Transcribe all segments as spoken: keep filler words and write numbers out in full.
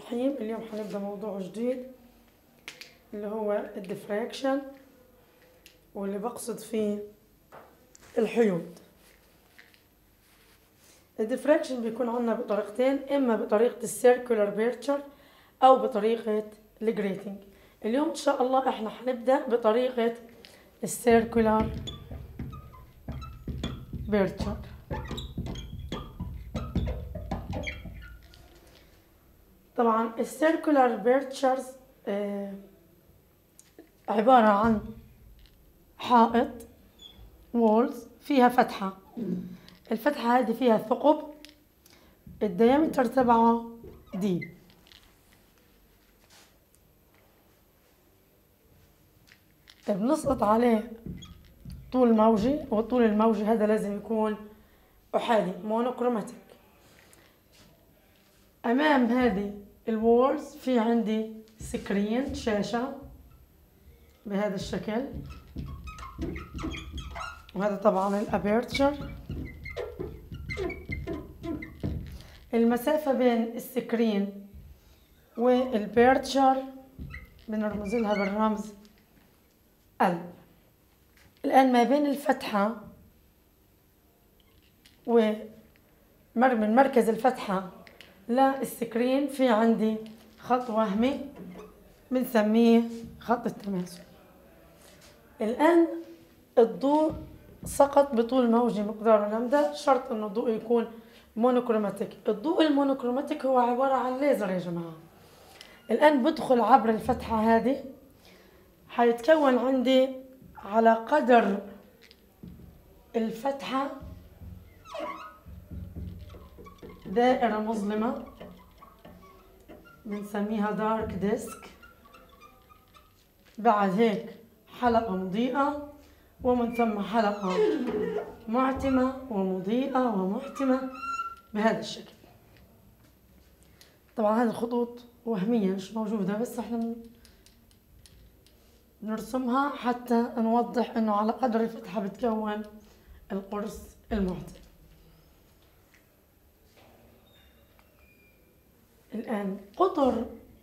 الرحيم. اليوم حنبدأ موضوع جديد اللي هو الديفراكشن، واللي بقصد فيه الحيود. الديفراكشن بيكون عندنا بطريقتين، إما بطريقة السيركولار بيرتشر أو بطريقة الجريتنج. اليوم إن شاء الله إحنا حنبدأ بطريقة السيركولار بيرتشر. طبعا السيركولار بيرتشرز آه عبارة عن حائط وولز فيها فتحة، الفتحة هذه فيها ثقب الديامتر تبعه دي. بنسقط عليه طول موجي، والطول الموجي هذا لازم يكون أحادي مونوكروماتيك. أمام هذه الوولز في عندي سكرين شاشة بهذا الشكل، وهذا طبعا الابيرتشر. المسافة بين السكرين والبيرتشر بنرمز لها بالرمز ال. الآن ما بين الفتحة ومن مركز الفتحة للسكرين في عندي خط وهمي بنسميه خط التماثل. الآن الضوء سقط بطول موجي مقداره لامدا، شرط أن الضوء يكون مونوكروماتيك. الضوء المونوكروماتيك هو عبارة عن ليزر يا جماعة. الآن بدخل عبر الفتحة هذه، حيتكون عندي على قدر الفتحة دائرة مظلمة بنسميها دارك ديسك، بعد هيك حلقة مضيئة، ومن ثم حلقة معتمة ومضيئة ومحتمة بهذا الشكل. طبعا هذه الخطوط وهمية مش موجودة، بس احنا نرسمها حتى نوضح انه على قدر الفتحة بتكون القرص المعتم. الآن قطر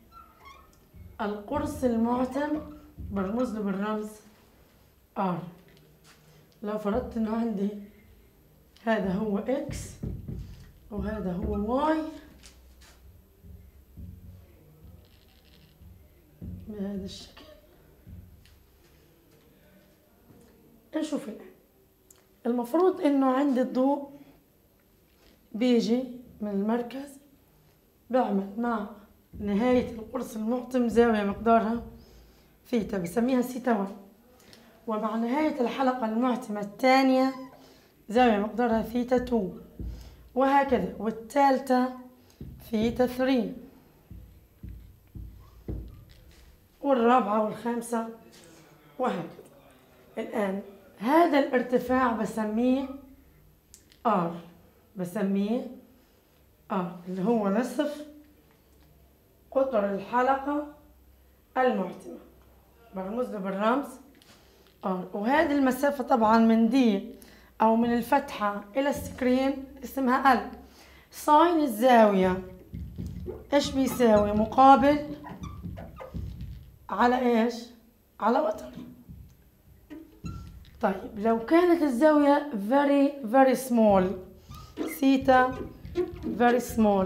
القرص المعتم برمز له بالرمز R. لو فرضت انه عندي هذا هو X وهذا هو Y بهذا الشكل، نشوف الآن. المفروض انه عندي الضوء بيجي من المركز، بعمل مع نهاية القرص المعتم زاوية مقدارها ثيتا بسميها سيتا واحد، ومع نهاية الحلقة المعتمة الثانية زاوية مقدارها ثيتا اثنين، وهكذا، والثالثة ثيتا ثلاثة، والرابعة والخامسة وهكذا. الآن هذا الارتفاع بسميه R، بسميه R اللي هو نصف قطر الحلقة المعتمة، برمز له بالرمز R. وهذه المسافة طبعا من دي أو من الفتحة إلى السكرين اسمها ال. ساين الزاوية إيش بيساوي؟ مقابل على إيش؟ على وتر. طيب لو كانت الزاوية very very small، ثيتا very small،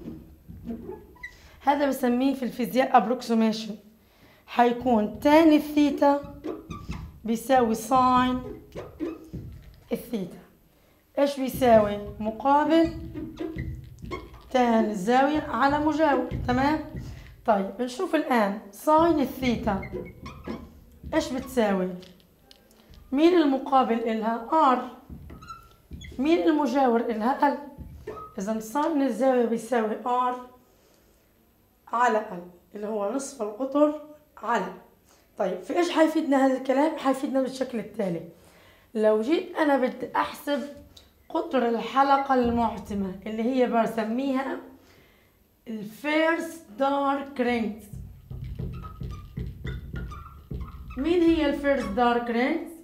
هذا بسميه في الفيزياء approximation، حيكون تاني الثيتا بيساوي ساين الثيتا. ايش بيساوي؟ مقابل تان الزاوية على مجاور، تمام؟ طيب نشوف الآن ساين الثيتا ايش بتساوي؟ مين المقابل إلها؟ R. مين المجاور إلها؟ L. إذا ساين الزاوية بيساوي R على L اللي هو نصف القطر على. طيب في إيش حيفيدنا هذا الكلام؟ حيفيدنا بالشكل التالي. لو جيت أنا بدي أحسب قطر الحلقة المعتمة اللي هي بسميها الفيرست دارك رينجز. مين هي الفيرست دارك رينجز؟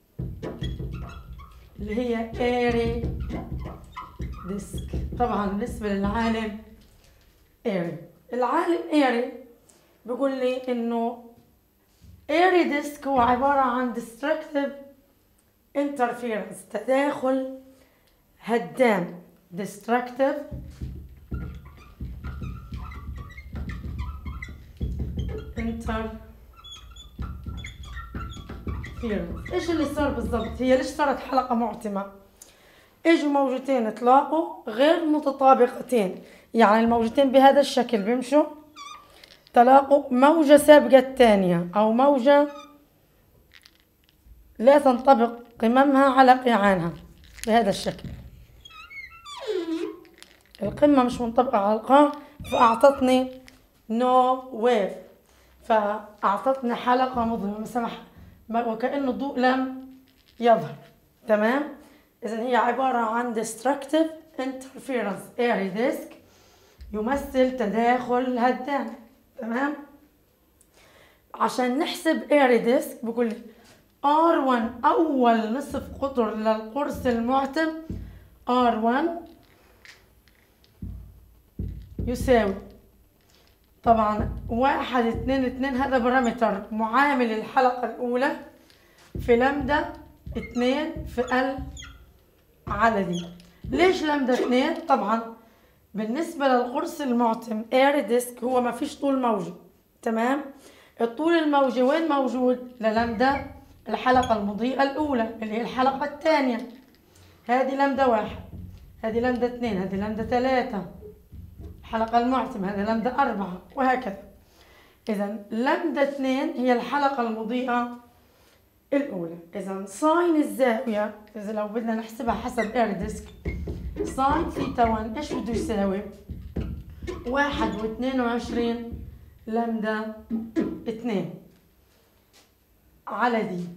اللي هي ايري ديسك، طبعا بالنسبة للعالم ايري. العالم ايري بيقول لي انه ايري ديسك هو عبارة عن destructive interference، تداخل هدام. destructive interference. ايش اللي صار بالضبط؟ هي ليش صارت حلقة معتمة؟ اجوا موجتين تلاقوا غير متطابقتين، يعني الموجتين بهذا الشكل بيمشوا، تلاقوا موجة سابقة الثانية أو موجة لا تنطبق قممها على قيعانها بهذا الشكل. القمة مش منطبقة على القاع، فأعطتني نو ويف، فأعطتني حلقة مظلمة سمح وكأنه الضوء لم يظهر. تمام؟ إذن هي عبارة عن destructive interference airy disk، يمثل تداخل هدام. تمام؟ عشان نحسب airy disk بقول لي آر واحد أول نصف قطر للقرص المعتم آر واحد يساوي طبعا واحد اتنين اتنين، هذا بارامتر معامل الحلقة الأولى في لمدة اتنين في ال على دي. ليش لمدة اتنين؟ طبعا بالنسبة للقرص المعتم ايري ديسك هو ما فيش طول موجي. تمام؟ الطول الموجي وين موجود؟ للمدة الحلقة المضيئة الأولى اللي هي الحلقة الثانية. هذه لمدة واحد، هذه لمدة اثنين، هذه لمدة ثلاثة، الحلقة المعتمة هذه لمدة أربعة، وهكذا. إذا لمدة اثنين هي الحلقة المضيئة الأولى. إذا ساين الزاوية إذا لو بدنا نحسبها حسب ايري ديسك، ساين ثيتا واحد إيش بده يساوي؟ واحد واثنين وعشرين لمدة اثنين على دي.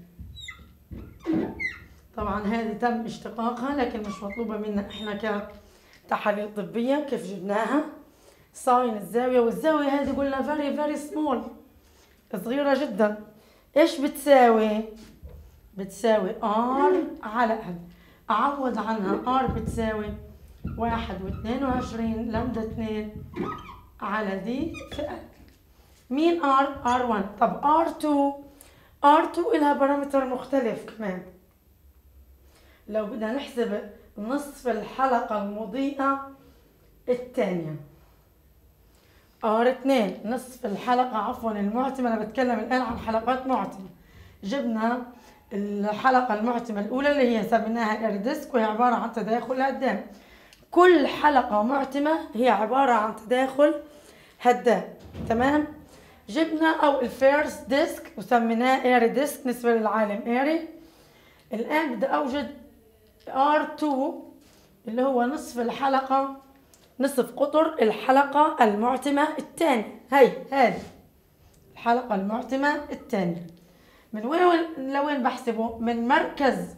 طبعا هذه تم اشتقاقها لكن مش مطلوبة منا احنا كتحاليل طبية. كيف جبناها؟ ساين الزاوية، والزاوية هذه قلنا very very small، صغيرة جدا. ايش بتساوي؟ بتساوي R على ال. اعوض عنها R بتساوي واحد واثنين وعشرين لمدة اثنين على دي في ال. مين R؟ آر واحد. طب آر اثنين، آر اثنين إلها بارامتر مختلف كمان. لو بدنا نحسب نصف الحلقة المضيئة الثانية، آر اثنين نصف الحلقة عفوا المعتمة، أنا بتكلم الآن عن حلقات معتمة. جبنا الحلقة المعتمة الأولى اللي هي سميناها ايري ديسك، وهي عبارة عن تداخل هدام. كل حلقة معتمة هي عبارة عن تداخل هدام. تمام؟ جبنا أو الفيرست ديسك وسميناه ايري ديسك نسبة للعالم ايري. الآن بدي أوجد آر اثنين اللي هو نصف الحلقة، نصف قطر الحلقة المعتمة الثانية. هي هذه الحلقة المعتمة الثانية. من وين لوين بحسبه؟ من مركز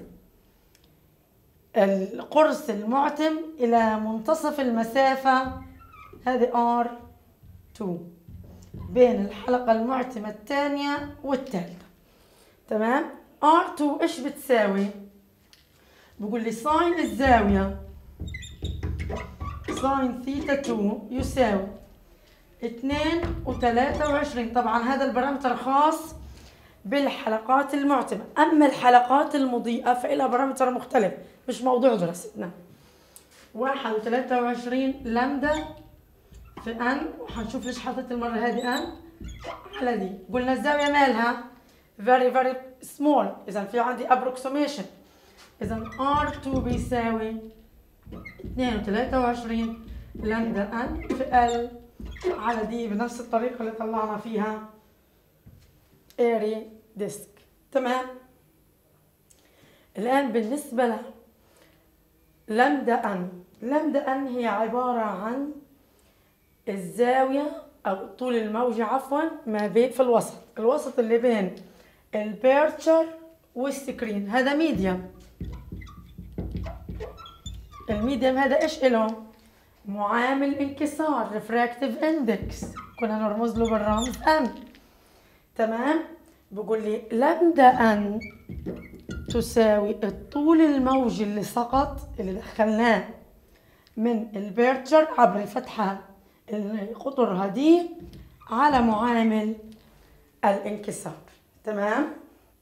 القرص المعتم إلى منتصف المسافة، هذه آر اثنين بين الحلقة المعتمة الثانية والثالثة. تمام؟ آر اثنين إيش بتساوي؟ بقول لي ساين الزاوية ساين ثيتا اثنين يساوي اثنين وثلاثة وعشرين. طبعا هذا البارامتر خاص بالحلقات المعتمة، أما الحلقات المضيئة فإلها بارامتر مختلف مش موضوع دراستنا. واحد وثلاثة وعشرين لمدة في أن، وحنشوف ليش حطيت المرة هذه أن على دي. قلنا الزاوية مالها very very small، إذا في عندي approximation. إذا آر اثنين بيساوي اثنين وثلاثة وعشرين لمدة أن في ال على دي، بنفس الطريقة اللي طلعنا فيها ايري ديسك. تمام؟ الآن بالنسبة ل لمدة أن، لمدة أن هي عبارة عن الزاوية أو الطول الموجي عفوا ما بين في الوسط، الوسط اللي بين البيرتشر والسكرين. هذا ميديم. الميديم هذا ايش إله؟ معامل انكسار refractive index، كنا نرمز له بالرمز ان. تمام؟ بقول لي لمدة ان تساوي الطول الموجي اللي سقط اللي دخلناه من البيرتشر عبر الفتحة القطر هذه على معامل الانكسار. تمام.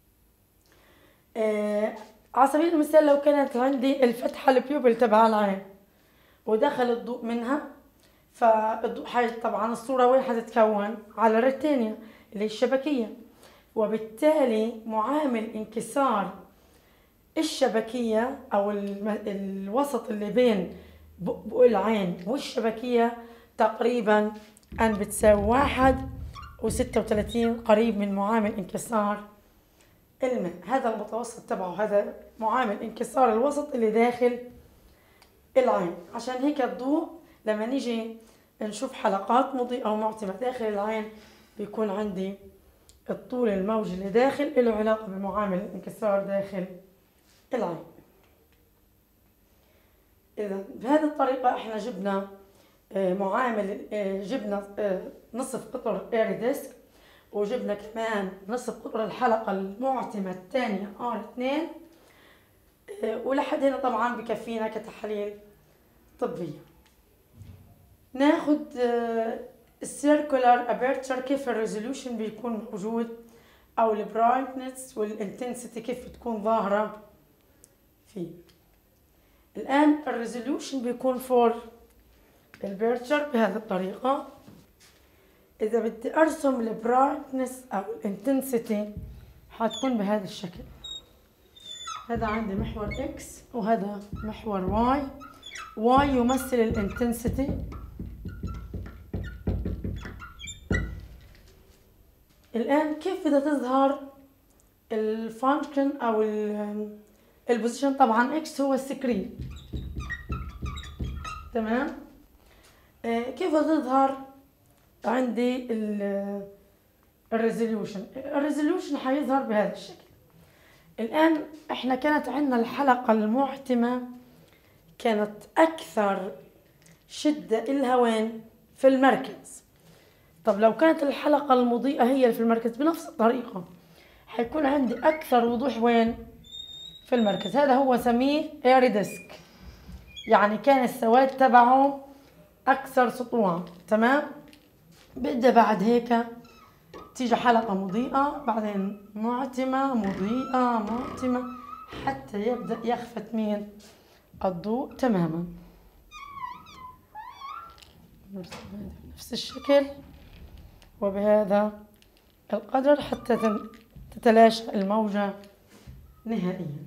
آه على سبيل المثال لو كانت عندي الفتحة البيوبل تبع العين ودخل الضوء منها، فالضوء حي طبعا الصورة وين حتتكون؟ على الريتينيا اللي هي الشبكية، وبالتالي معامل انكسار الشبكية أو الوسط اللي بين بؤبؤ العين والشبكية تقريبا أن بتساوي واحد وستة وثلاثين، قريب من معامل انكسار الماء. هذا المتوسط تبعه، هذا معامل انكسار الوسط اللي داخل العين. عشان هيك الضوء لما نيجي نشوف حلقات مضيئة أو معتمة داخل العين بيكون عندي الطول الموجي اللي داخل له علاقة بمعامل الانكسار داخل العين. إذا بهذه الطريقة احنا جبنا معامل، جبنا نصف قطر إيريديسك، وجبنا كمان نصف قطر الحلقة المعتمة الثانية آر اثنين، ولحد هنا طبعا بكفينا كتحاليل طبية. ناخد السيركولار ابيرتشر، كيف الريزولوشن بيكون موجود، او البرايتنس والانتنسيتي كيف بتكون ظاهرة فيه. الآن الريزولوشن بيكون فور البيرتشر بهذه الطريقة. إذا بدي أرسم البرايتنس أو الانتنسيتي حتكون بهذا الشكل. هذا عندي محور إكس وهذا محور واي. واي يمثل الانتنسيتي، الآن كيف بدها تظهر الفانكشن أو البوزيشن؟ طبعا إكس هو السكرين. تمام. آه كيف تظهر عندي الريزولوشن؟ الريزولوشن حيظهر بهذا الشكل. الآن احنا كانت عندنا الحلقة المعتمة كانت أكثر شدة إلها وين؟ في المركز. طب لو كانت الحلقة المضيئة هي اللي في المركز بنفس الطريقة حيكون عندي أكثر وضوح وين؟ في المركز. هذا هو سميه إيريديسك، يعني كان السواد تبعه أكثر سطوعا. تمام. بدأ بعد هيك تيجي حلقة مضيئة، بعدين معتمة، مضيئة، معتمة، حتى يبدأ يخفت مين؟ الضوء تماما. نفس الشكل وبهذا القدر حتى تتلاشى الموجة نهائيا.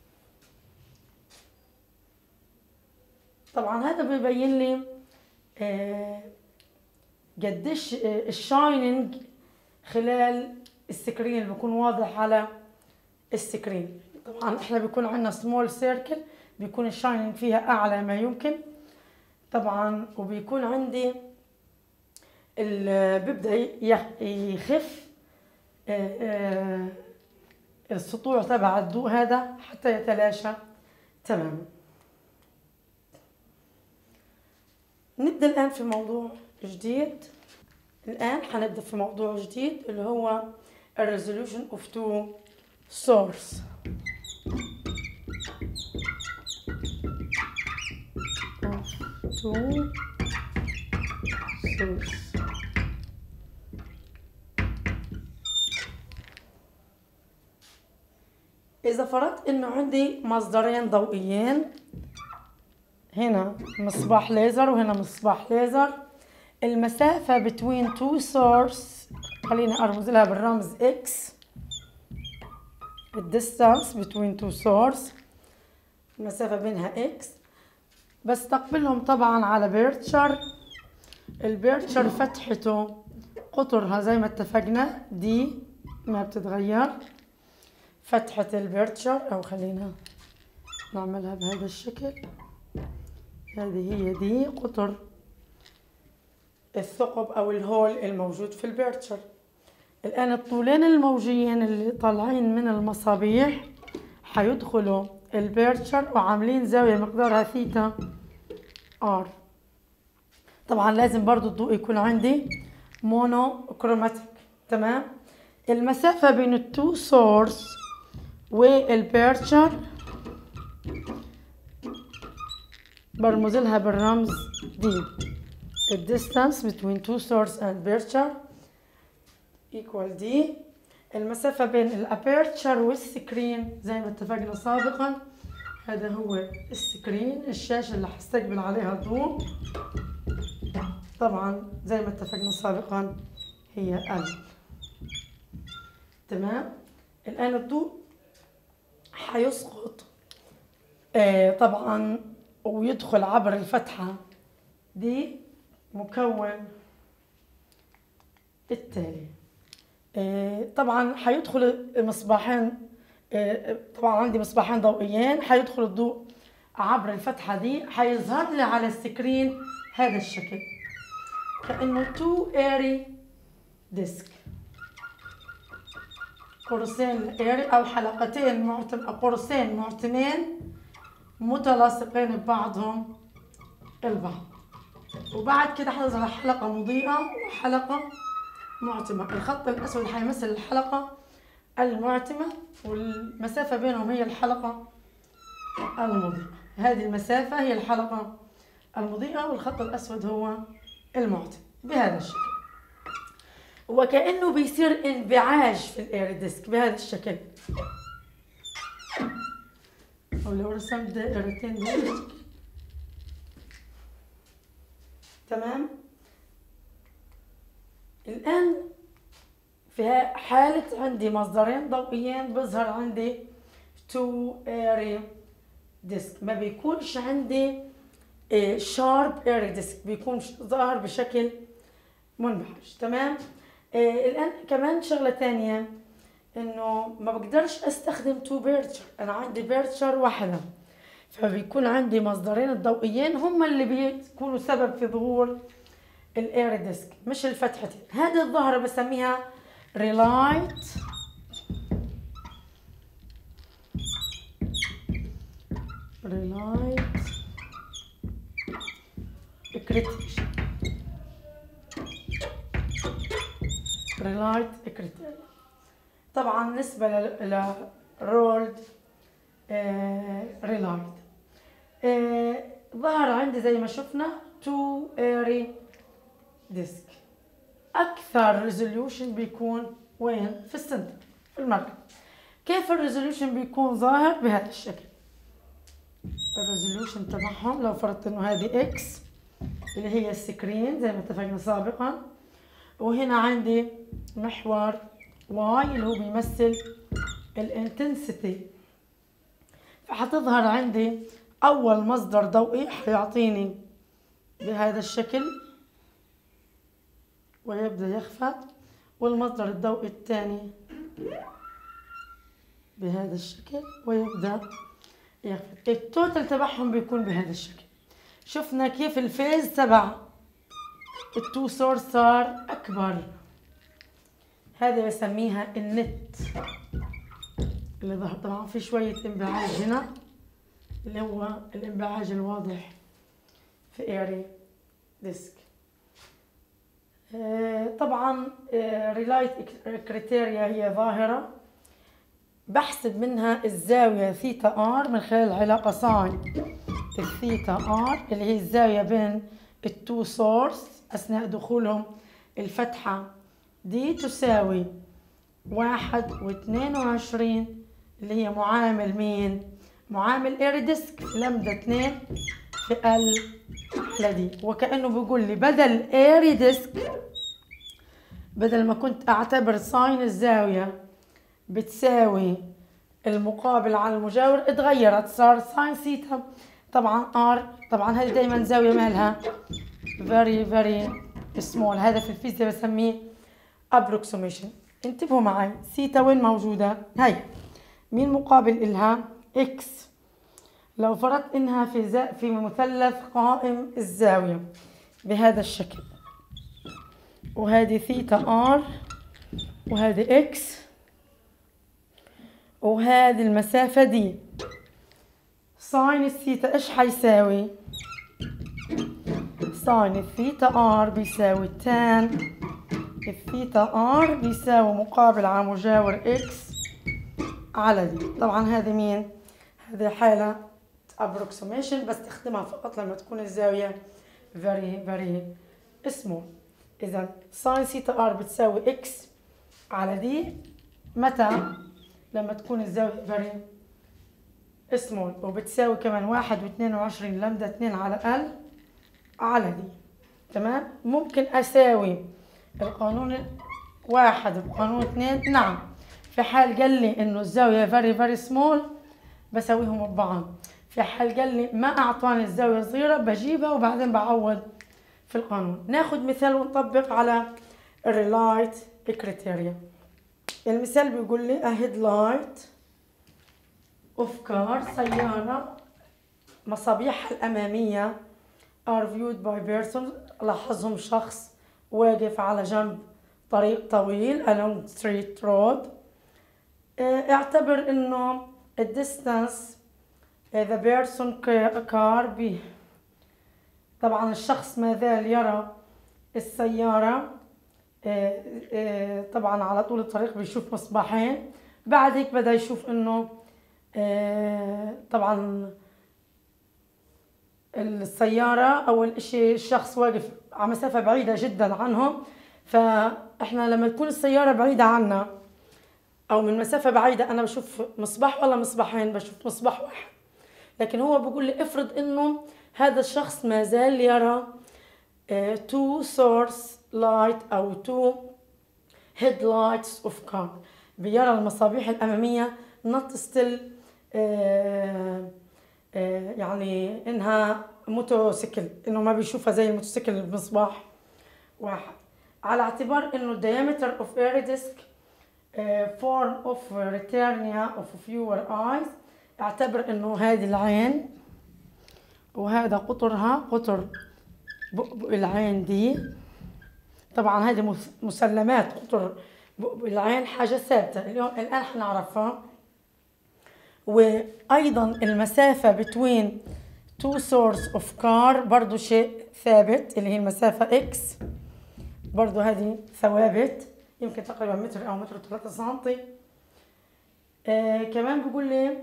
طبعا هذا بيبين لي آه قديش آه الشايننج خلال السكرين بيكون واضح على السكرين. طبعا احنا بيكون عندنا سمول سيركل بيكون الشايننج فيها اعلى ما يمكن طبعا، وبيكون عندي بيبدأ يخف آه آه السطوع تبع الضوء هذا حتى يتلاشى تماما. نبدأ الآن في موضوع جديد. الآن حنبدأ في موضوع جديد اللي هو الريزولوشن اوف تو سورس. تو سورس. إذا فرضت إنه عندي مصدرين ضوئيين، هنا مصباح ليزر وهنا مصباح ليزر، المسافة between two source خليني أرمز لها بالرمز X، distance between two source المسافة بينها X، بستقبلهم طبعا على بيرتشر. البيرتشر فتحته قطرها زي ما اتفقنا دي ما بتتغير، فتحة البيرتشر أو خلينا نعملها بهذا الشكل. هذه هي دي قطر الثقب أو الهول الموجود في البيرتشر. الآن الطولين الموجيين اللي طالعين من المصابيح حيدخلوا البيرتشر وعاملين زاوية مقدارها ثيتا ار. طبعا لازم برضو الضوء يكون عندي مونو كروماتيك. تمام. المسافة بين التو سورس والبيرتشر برمز لها بالرمز دي the distance between two source and aperture equal D. المسافة بين الابيرتشر والسكرين زي ما اتفقنا سابقا، هذا هو السكرين، الشاشة اللي حستقبل عليها الضوء. طبعا زي ما اتفقنا سابقا هي ال. تمام. الآن الضوء حيسقط آه طبعا ويدخل عبر الفتحة دي مكون التالي. آه طبعا حيدخل مصباحين، آه طبعا عندي مصباحين ضوئيين، حيدخل الضوء عبر الفتحة دي، حيظهر لي على السكرين هذا الشكل كأنه two airy disk، قرصين airy أو حلقتين معتم قرصين معتمين متلاصقين ببعضهم البعض. وبعد كده حتظهر حلقة مضيئة وحلقة معتمة. الخط الأسود حيمثل الحلقة المعتمة، والمسافة بينهم هي الحلقة المضيئة. هذه المسافة هي الحلقة المضيئة والخط الأسود هو المعتم بهذا الشكل. وكأنه بيصير انبعاج في الاير ديسك بهذا الشكل. أو لو رسمت دائرتين بهذا الشكل. تمام. الآن في حالة عندي مصدرين ضوئيين بظهر عندي two airy disk، ما بيكونش عندي sharp airy disk، بيكون ظاهر بشكل منبعج. تمام. آه الآن كمان شغلة تانية، إنه ما بقدرش أستخدم تو بيرتشر، أنا عندي بيرتشر واحدة، فبيكون عندي مصدرين الضوئيين هم اللي بيكونوا سبب في ظهور الاير ديسك مش الفتحتين. هذه الظاهرة بسميها ريلايت ريلايت اكريتيشن ريلايت اكريتيشن. طبعا بالنسبة ل رولد ريلايت ظهر عندي زي ما شفنا تو ايري ديسك. اكثر ريزوليوشن بيكون وين؟ في السنتر، في المركز. كيف الريزوليوشن بيكون ظاهر؟ بهذا الشكل. الريزوليوشن تبعهم لو فرضت انه هذه اكس اللي هي السكرين زي ما اتفقنا سابقا، وهنا عندي محور واي اللي هو بيمثل الانتنسيتي، فحتظهر عندي اول مصدر ضوئي حيعطيني بهذا الشكل ويبدأ يخفت، والمصدر الضوئي الثاني بهذا الشكل ويبدأ يخفت. التوتال تبعهم بيكون بهذا الشكل. شفنا كيف الفيز تبع التو سورس صار أكبر. هذا بسميها النت اللي ظهر. طبعا في شوية انبعاج هنا اللي هو الانبعاج الواضح في ايري ديسك. طبعا ريلايت كريتيريا هي ظاهرة بحسب منها الزاوية ثيتا ار من خلال العلاقة ساين الثيتا ار اللي هي الزاوية بين التو سورس أثناء دخولهم الفتحة دي تساوي واحد واثنين وعشرين اللي هي معامل مين؟ معامل ايري ديسك لمدة اثنين في ال على دي. وكأنه بيقول لي بدل ايري ديسك، بدل ما كنت اعتبر ساين الزاوية بتساوي المقابل على المجاور، اتغيرت صار ساين ثيتا. طبعا ار طبعا هذه دايما زاوية مالها very very small. هذا في الفيزياء بسميه approximation. انتبهوا معي، ثيتا وين موجودة؟ هي مين مقابل إلها؟ اكس. لو فرضت انها في زا... في مثلث قائم الزاوية بهذا الشكل، وهذه ثيتا ار وهذه اكس وهذه المسافة دي، ساين الثيتا ايش حيساوي؟ ساين الثيتا ار بيساوي تان الثيتا ار بيساوي مقابل على مجاور اكس على دي. طبعا هذه مين؟ هذه حالة approximation بستخدمها فقط لما تكون الزاوية very very سمول. إذا ساين ثيتا ار بتساوي إكس على دي متى؟ لما تكون الزاوية فيري سمول، وبتساوي كمان واحد واثنين وعشرين لامدا اثنين على ال على دي. تمام؟ ممكن أساوي القانون واحد بقانون اثنين. نعم، في حال قال لي إنه الزاوية فيري فيري سمول بساويهم ببعض. في حال قال لي ما أعطاني الزاوية صغيرة بجيبها وبعدين بعوض في القانون. ناخد مثال ونطبق على الريلايت كريتيريا. المثال بيقول لي a headlight of car، سيارة مصابيحها الأمامية are viewed by person، لاحظهم شخص واقف على جنب طريق طويل along street road. اعتبر انه الديستانس the person car به. طبعا الشخص ما زال يرى السيارة طبعا على طول الطريق بيشوف مصباحين. بعد هيك بدأ يشوف انه طبعا السيارة اول اشي الشخص واقف على مسافة بعيدة جدا عنهم. فاحنا لما تكون السيارة بعيدة عنا او من مسافة بعيدة انا بشوف مصباح ولا مصباحين؟ بشوف مصباح واحد. لكن هو بيقول لي افرض انه هذا الشخص ما زال يرى تو سورس لايت او تو headlights of car، بيرى المصابيح الأمامية not still آه آه يعني إنها موتوسيكل، إنه ما بيشوفها زي الموتوسيكل المصباح واحد، على اعتبار إنه diameter of air disk آه form of returnia of fewer eyes. اعتبر إنه هذه العين وهذا قطرها قطر بؤبؤ العين دي. طبعا هذه مسلمات، قطر بؤبؤ العين حاجة ثابتة اليوم الآن حنعرفها. وأيضا المسافة between two source of car برضو شيء ثابت اللي هي المسافة X، برضو هذه ثوابت يمكن تقريبا متر أو متر وثلاثة سنتي. آه كمان بيقول لي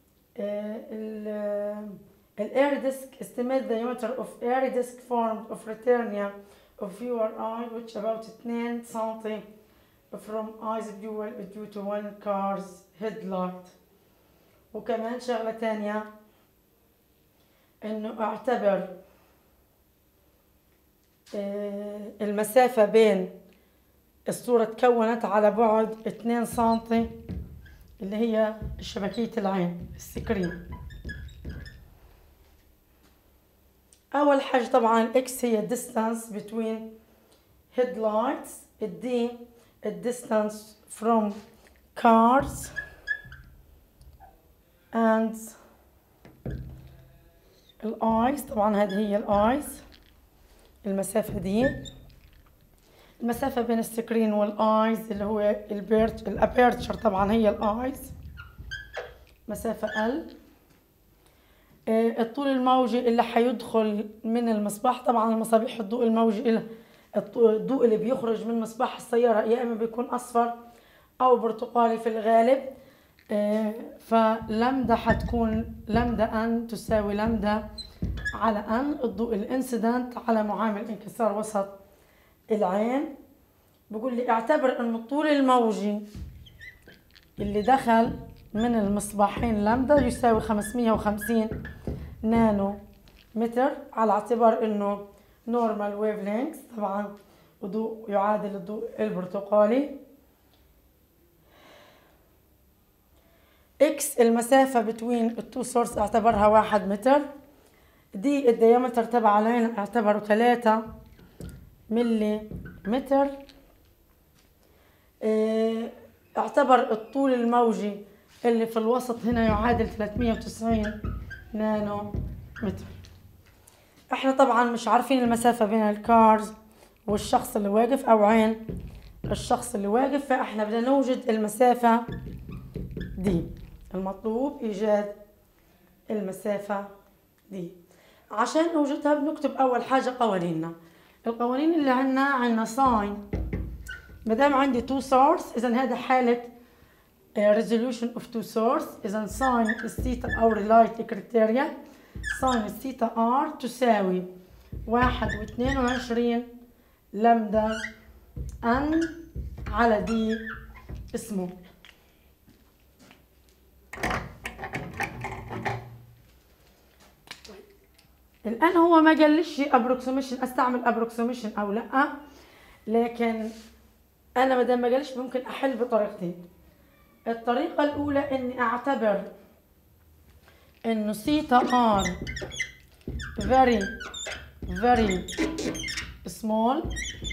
آه الاير ديسك estimate the diameter of air disk formed of returnia of viewer eye which about اثنين سنتي from eyes viewer due to one car's headlight. وكمان شغلة تانية انه اعتبر المسافة بين الصورة تكونت على بعد اثنين سنتي اللي هي شبكية العين السكرين. أول حاجة طبعا الإكس هي distance between headlights، الدي distance from cars and الآيز. طبعا هذه هي الآيز، المسافة دي المسافة بين السكرين والآيز اللي هو البيرت الأبيرتشر، طبعا هي الآيز مسافة ال. الطول الموجي اللي حيدخل من المصباح، طبعا المصابيح الضوء الموجي الضوء اللي بيخرج من مصباح السيارة يا إما بيكون أصفر أو برتقالي في الغالب. فلمدا حتكون لمدا أن تساوي لمدا على أن الضوء الانسيدنت على معامل انكسار وسط العين. بقول لي اعتبر أن الطول الموجي اللي دخل من المصباحين لمدا يساوي خمسمية وخمسين نانو متر، على اعتبار انه نورمال ويف لينكس، طبعا وضوء يعادل الضوء البرتقالي. اكس المسافة بتوين التو سورس اعتبرها واحد متر. دي الديامتر تبع العين اعتبره ثلاثة ملي متر. اعتبر الطول الموجي اللي في الوسط هنا يعادل ثلاثمية وتسعين نانو متر. احنا طبعا مش عارفين المسافة بين الكارز والشخص اللي واقف او عين الشخص اللي واقف، فاحنا بدنا نوجد المسافة دي. المطلوب ايجاد المسافة دي. عشان نوجدها بنكتب اول حاجة قوانيننا. القوانين اللي عنا عنا ساين، مادام عندي تو سورس اذا هذا حالة resolution of two source. إذا sin الثيتا أو relate criteria sin الثيتا R تساوي واحد واثنين وعشرين لامدا ان على دي سمول. الآن هو ما قالش ابروكسيميشن استعمل ابروكسيميشن او لا، لكن انا ما دام ما قالش ممكن احل بطريقتين. الطريقة الأولى إني أعتبر إنه سيتا ار very very small،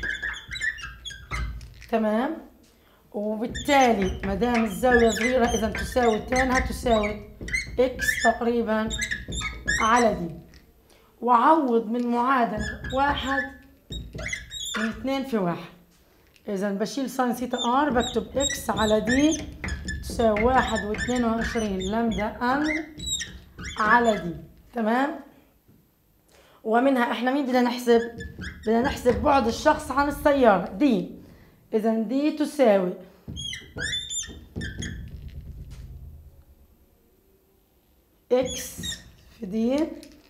تمام، وبالتالي ما دام الزاوية صغيرة إذا تساوي تان هتساوي إكس تقريبا على دي، وأعوض من معادلة واحد من اثنين في واحد. إذا بشيل ساين سيتا ار بكتب إكس على دي تساوي واحد واثنين وعشرين لامدا ان على دي، تمام. ومنها احنا مين بدنا نحسب؟ بدنا نحسب بعد الشخص عن السيارة دي. إذا دي تساوي إكس في دي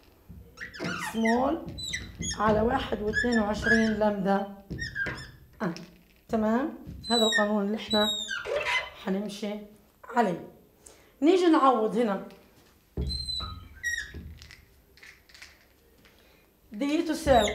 سمول على واحد واثنين وعشرين لامدا ان، تمام. هذا القانون اللي احنا حنمشي عليه. نيجي نعوض هنا دي تساوي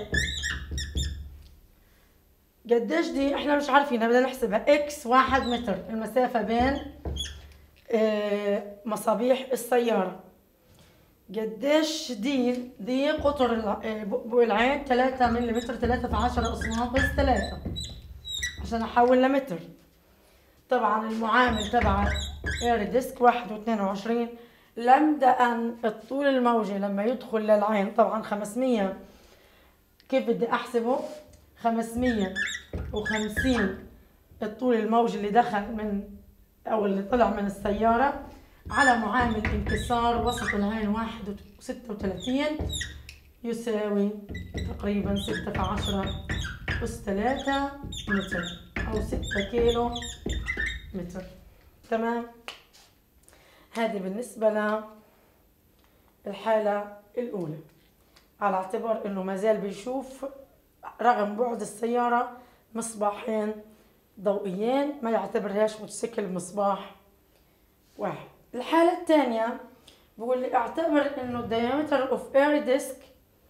قديش دي احنا مش عارفينها، بدنا نحسبها. اكس واحد متر المسافة بين اه مصابيح السيارة. قديش دي؟ دي قطر العين ثلاثة ملم، ثلاثة في عشرة أس ناقص ثلاثة عشان أحول لمتر. طبعا المعامل تبع اير ديسك واحد واثنين وعشرين لامدا ان الطول الموجي لما يدخل للعين طبعا خمسمية. كيف بدي احسبه؟ خمسمية وخمسين الطول الموجي اللي دخل من او اللي طلع من السيارة على معامل انكسار وسط العين واحد وستة وثلاثين يساوي تقريبا ستة في عشرة أس ثلاثة متر أو ستة كيلو متر، تمام. هذه بالنسبة للحالة الأولى، على اعتبار إنه ما زال بيشوف رغم بعد السيارة مصباحين ضوئيين، ما يعتبرهاش موتوسيكل بمصباح واحد. الحالة الثانية بقول لي اعتبر إنه diameter of air disc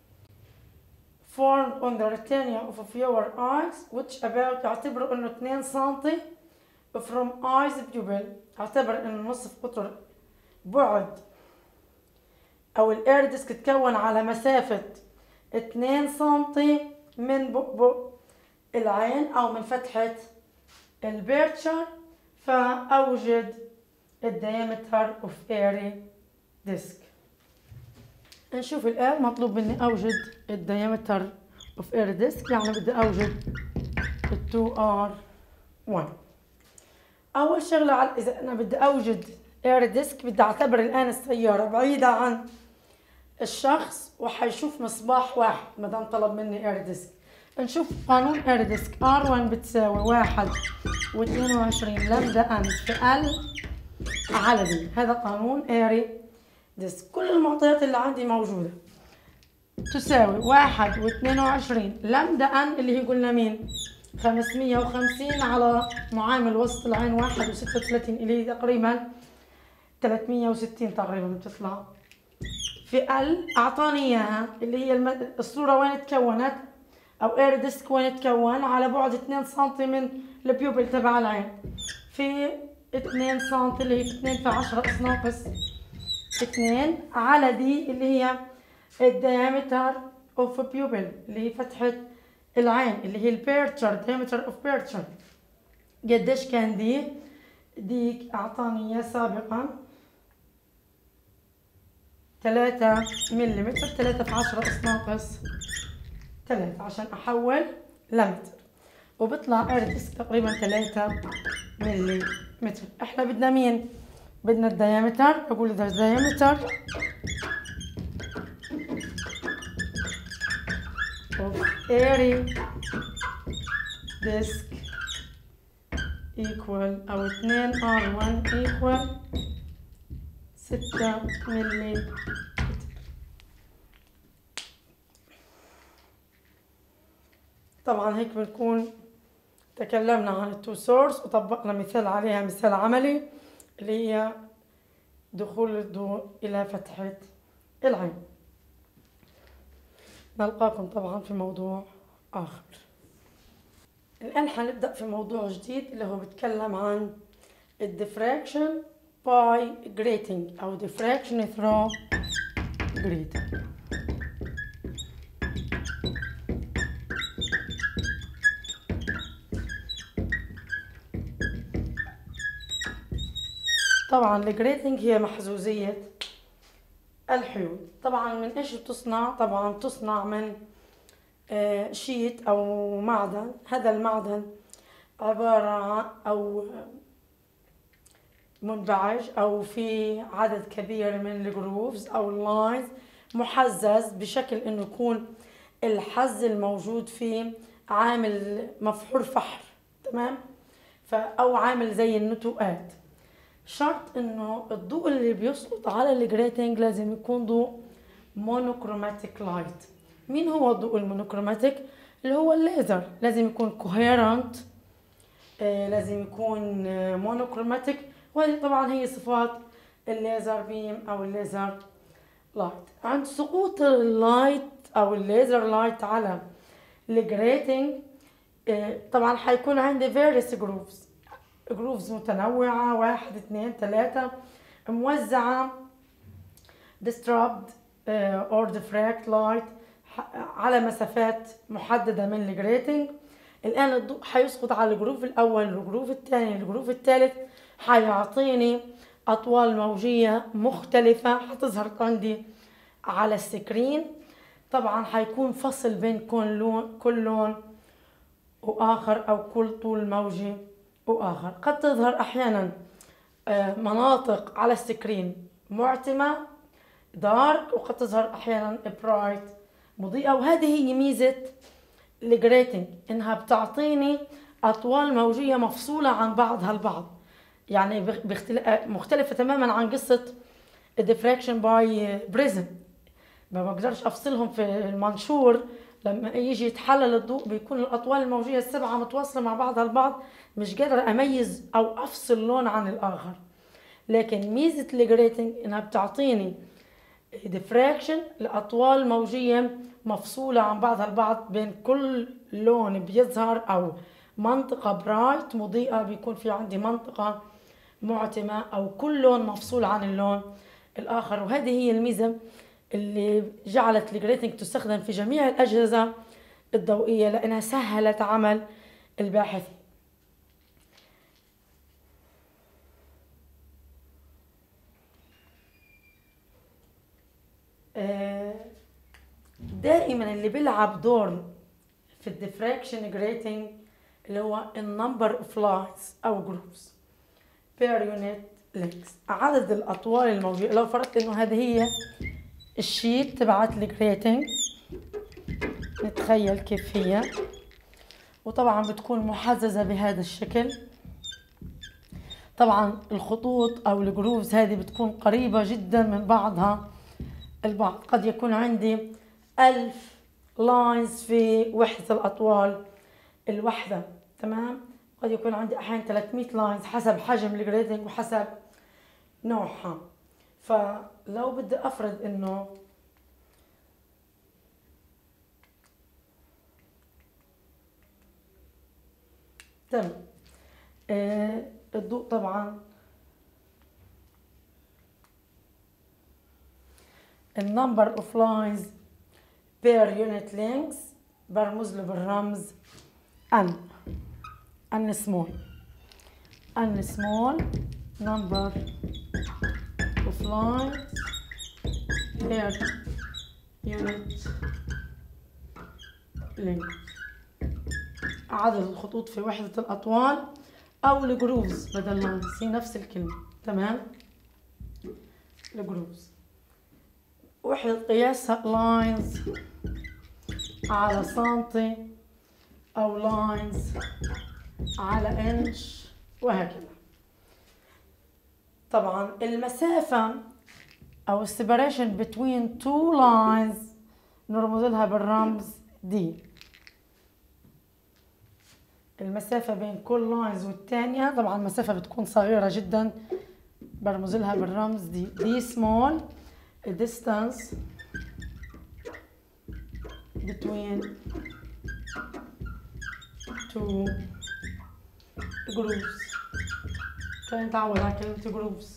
formed on the retina of your eyes which about اعتبره إنه اثنين سنتي from eyes pupil. اعتبر إنه نصف قطر بعد أو الاير ديسك تكون على مسافة اثنين سنتي من بؤبؤ العين أو من فتحة البيرتشر، فأوجد الديامتر اوف اير ديسك. نشوف الآن مطلوب مني أوجد الديامتر اوف اير ديسك، يعني بدي أوجد ال تو ار واحد. أول شغلة على إذا أنا بدي أوجد اير ديسك بدي أعتبر الآن السيارة بعيدة عن الشخص وحيشوف مصباح واحد ما دام طلب مني اير ديسك. نشوف قانون اير ديسك ار واحد بتساوي واحد واثنين وعشرين لامدا ان في ال على دي. هذا قانون اير ديسك. كل المعطيات اللي عندي موجودة. تساوي واحد واثنين وعشرين لامدا ان اللي هي قلنا مين؟ خمسمية وخمسين على معامل وسط العين واحد وستة وثلاثين اللي هي تقريبا ثلاثمية وستين تقريبا بتطلع في ال. اعطاني اياها اللي هي المد... الصورة وين تكونت او اير ديسك وين تكون على بعد اثنين سنتي من البيوبل تبع العين في اثنين سنتي اللي هي اثنين في عشرة اس ناقص اثنين على دي اللي هي الديامتر اوف بيوبل اللي هي فتحة العين اللي هي البيرتشر diameter اوف بيرتشر. قديش كان دي؟ دي اعطاني اياه سابقا ثلاثة ملم، ثلاثة في عشرة اس ناقص ثلاثة عشان احول لمتر، وبطلع اير ديسك تقريبا ثلاثة ملم. احنا بدنا مين؟ بدنا الديامتر. بقول اذا الديامتر of air disk equal أو اثنين ار واحد equal ستة ملي. طبعا هيك بنكون تكلمنا عن التو سورس وطبقنا مثال عليها، مثال عملي اللي هي دخول الضوء إلى فتحة العين. نلقاكم طبعا في موضوع آخر. الآن حنبدأ في موضوع جديد اللي هو بيتكلم عن الديفراكشن باي grating أو diffraction through grating. طبعا الجريتنج هي محزوزية الحيوط. طبعا من ايش بتصنع؟ طبعا تصنع من شيت او معدن. هذا المعدن عبارة عن او منبعج او في عدد كبير من الجروفز او اللاينز محزز بشكل انه يكون الحز الموجود فيه عامل مفحور فحر، تمام؟ او عامل زي النتوءات. شرط انه الضوء اللي بيسقط على الجريتنج لازم يكون ضوء مونوكروماتيك لايت. مين هو الضوء المونوكروماتيك؟ اللي هو الليزر. لازم يكون كوهيرنت، آه لازم يكون آه مونوكروماتيك، وهذه طبعا هي صفات الليزر بيم او الليزر لايت. عند سقوط اللايت او الليزر لايت على الجريتنج آه طبعا حيكون عندي various جروفز جروفز متنوعة، واحد اثنين ثلاثة موزعة disturbed or diffract light على مسافات محددة من الجريتنج. الآن الضوء حيسقط على الجروف الأول، الجروف الثاني، الجروف الثالث، حيعطيني أطوال موجية مختلفة حتظهر عندي على السكرين. طبعا حيكون فصل بين كل لون كل لون وآخر أو كل طول موجي وآخر. قد تظهر أحيانا مناطق على السكرين معتمة دارك، وقد تظهر أحيانا برايت مضيئة. وهذه هي ميزة الجريتنج، إنها بتعطيني أطوال موجية مفصولة عن بعضها البعض، يعني مختلفة تماما عن قصة الديفراكشن باي بريزم. ما بقدرش أفصلهم في المنشور. لما يجي يتحلل الضوء بيكون الأطوال الموجية السبعة متواصلة مع بعضها البعض، مش قادرة أميز أو أفصل لون عن الآخر. لكن ميزة الجريتنج إنها بتعطيني ديفراكشن لأطوال موجية مفصولة عن بعضها البعض بين كل لون بيظهر، أو منطقة برايت مضيئة بيكون في عندي منطقة معتمة، أو كل لون مفصول عن اللون الآخر. وهذه هي الميزة اللي جعلت الجريتنج تستخدم في جميع الأجهزة الضوئية، لأنها سهلت عمل الباحث. دائما اللي بيلعب دور في الديفراكشن جريتنج اللي هو النمبر اوف لاينز او جروفز بير يونت لينكس، عدد الاطوال الموجوده. لو فرضت انه هذه هي الشيت تبعت الجريتنج، نتخيل كيف هي، وطبعا بتكون محززه بهذا الشكل. طبعا الخطوط او الجروفز هذه بتكون قريبه جدا من بعضها البعض. قد يكون عندي ألف لاينز في وحدة الأطوال الوحدة، تمام؟ قد يكون عندي أحيانا ثلاثمية لاينز حسب حجم الجريتنج وحسب نوعها. فلو بدي أفرض إنه تم آه الضوء طبعا النمبر اوف لاينز بير يونت لينكس برمز له بالرمز ان ان سمول ان سمول نمبر اوف لاينز بير يونت لينكس، عدد الخطوط في وحدة الأطوال أو الجروفز بدل لاينز هي نفس الكلمة، تمام؟ الجروفز وحدة قياسها لاينز على سنتي أو لاينز على إنش وهكذا. طبعا المسافة أو separation between two lines نرمز لها بالرمز دي. المسافة بين كل لاينز والتانية، طبعا المسافة بتكون صغيرة جدا، برمز لها بالرمز دي. دي small distance between two groups. كان نتعود على كلمة groups.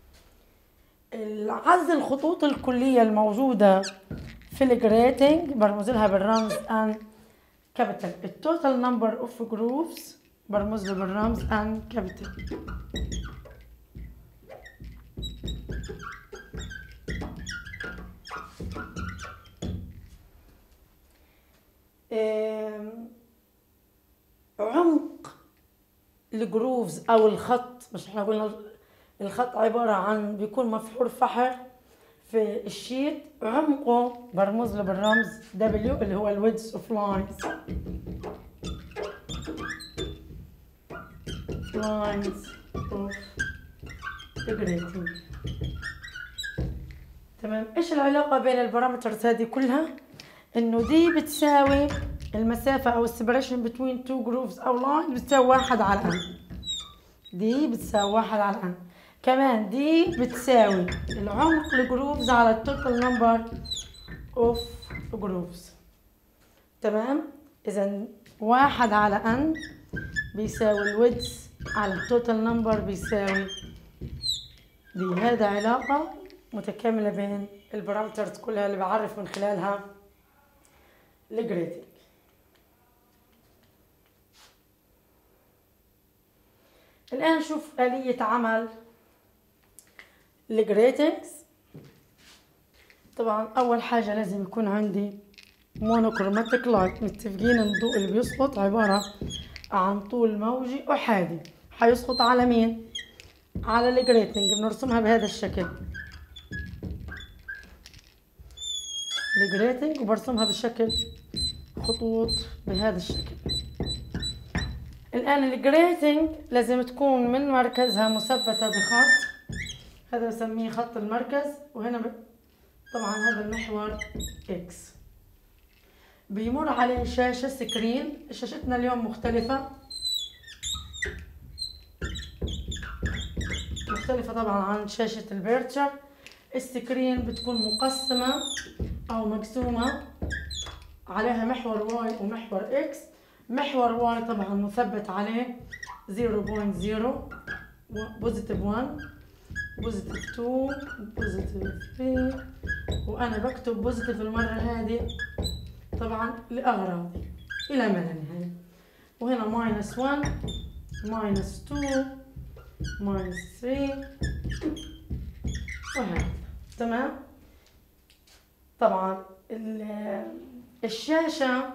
عدد الخطوط الكلية الموجودة في الجريتنج برمز لها بالرمز ان كابيتال. التوتال نمبر اوف جروبس برمز له بالرمز ان كابيتال. عمق الجروفز او الخط، مش احنا قلنا الخط عبارة عن بيكون مفحور فحر في الشيت، عمقه برمز له بالرمز W اللي هو الويدث اوف لاينز. لاينز اوف جريتنج. تمام. ايش العلاقة بين البارامترز هذه كلها؟ انه دي بتساوي المسافة او السيبريشن بين تو جروفز او لاين بتساوي واحد على ان. دي بتساوي واحد على ان. كمان دي بتساوي العمق الجروفز على التوتال نمبر اوف جروفز. تمام. اذا واحد على ان بيساوي الويدث على التوتال نمبر بيساوي دي. هذا علاقة متكاملة بين البارامترز كلها اللي بعرف من خلالها الجريتنج. الآن نشوف آلية عمل الجريتنجز. طبعا أول حاجة لازم يكون عندي مونوكروماتيك لايت. متفقين إن الضوء اللي بيسقط عبارة عن طول موجي أحادي، حيسقط على مين؟ على الجريتنج. بنرسمها بهذا الشكل الجريتنج، وبرسمها بشكل خطوط بهذا الشكل. الآن الجريتنج لازم تكون من مركزها مثبتة بخط، هذا بسميه خط المركز. وهنا ب... طبعا هذا المحور إكس بيمر عليه شاشة سكرين. شاشتنا اليوم مختلفة مختلفة طبعا عن شاشة البيرتشر. السكرين بتكون مقسمة أو مقسومة، عليها محور واي ومحور إكس. محور واي طبعا مثبت عليه صفر فاصلة صفر، بوزيتيف واحد، بوزيتيف اثنين، بوزيتيف ثلاثة، وأنا بكتب بوزيتيف المرة هذه طبعا لأغراضي إلى ما لا نهاية. وهنا ماينس واحد، ماينس اثنين، ماينس ثلاثة، وهكذا. تمام. طبعا الشاشة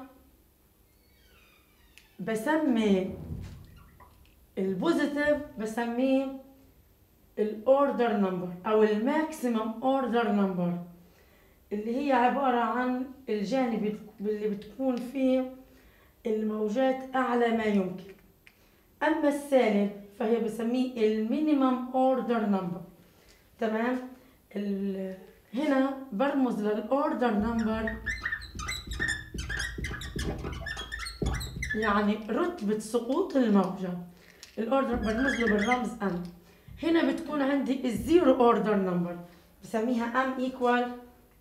بسمي البوزيتيف بسميه الاوردر نمبر او الماكسيمم اوردر نمبر، اللي هي عبارة عن الجانب اللي بتكون فيه الموجات اعلى ما يمكن. اما السالب فهي بسميه المينيمم اوردر نمبر. تمام. هنا برمز للاوردر نمبر يعني رتبة سقوط الموجة. الاوردر برمز له بالرمز ام. هنا بتكون عندي الزيرو اوردر نمبر بسميها ام ايكوال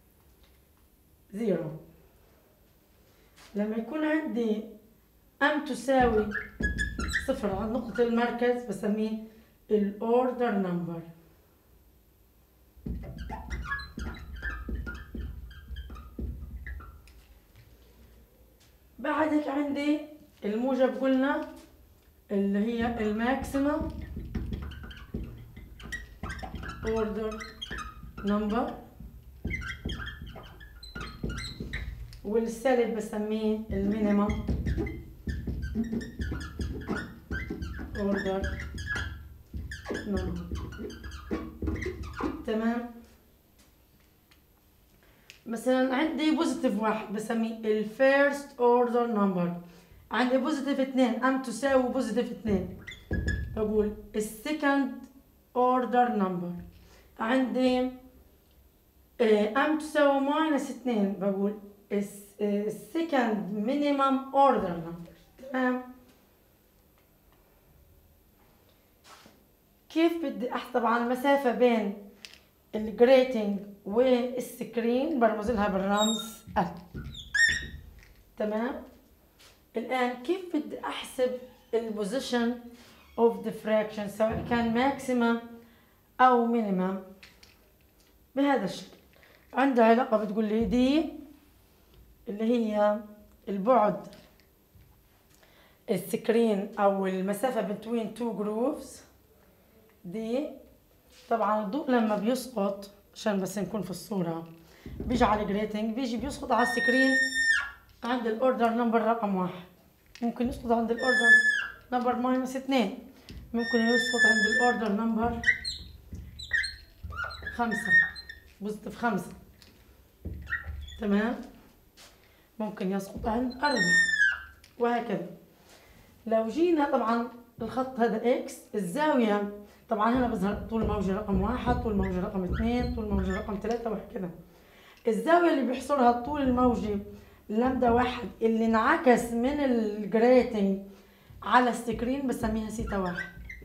زيرو. لما يكون عندي ام تساوي صفر عند نقطة المركز بسميه الاوردر نمبر. بعدك عندي الموجب قلنا اللي هي الماكسيمم اوردر نمبر، والسالب بسميه المينيمم اوردر نمبر. تمام. مثلا عندي بوزيتيف واحد بسميه الفيرست اوردر نمبر. عندي بوزيتيف اثنين ام تساوي بوزيتيف اثنين بقول السكند اوردر نمبر. عندي ام تساوي ماينس اثنين بقول السكند مينيمم اوردر نمبر. تمام. كيف بدي احسب طبعا المسافة بين الجريتنج والسكرين برمز لها بالرمز ال. تمام. الآن كيف بدي أحسب البوزيشن اوف ديفراكشن سواء كان ماكسيمم أو مينيمم؟ بهذا الشكل. عندها علاقة بتقول لي دي اللي هي البعد السكرين أو المسافة بين تو جروفز. دي طبعا الضوء لما بيسقط، عشان بس نكون في الصورة، بيجي على الجريتنج بيجي بيسقط على السكرين عند الاوردر نمبر رقم واحد، ممكن يسقط عند الاوردر نمبر ماينس اثنين، ممكن يسقط عند الاوردر نمبر خمسة بوزيتيف خمسة. تمام. ممكن يسقط عند أربعة وهكذا. لو جينا طبعا الخط هذا اكس، الزاوية طبعا هنا بظهر طول موجي رقم واحد، طول موجي رقم اثنين، طول موجي رقم ثلاثة وهكذا. الزاوية اللي بيحصرها الطول الموجي لامدا واحد اللي انعكس من الجريتنج على السكرين بسميها سيتا واحد.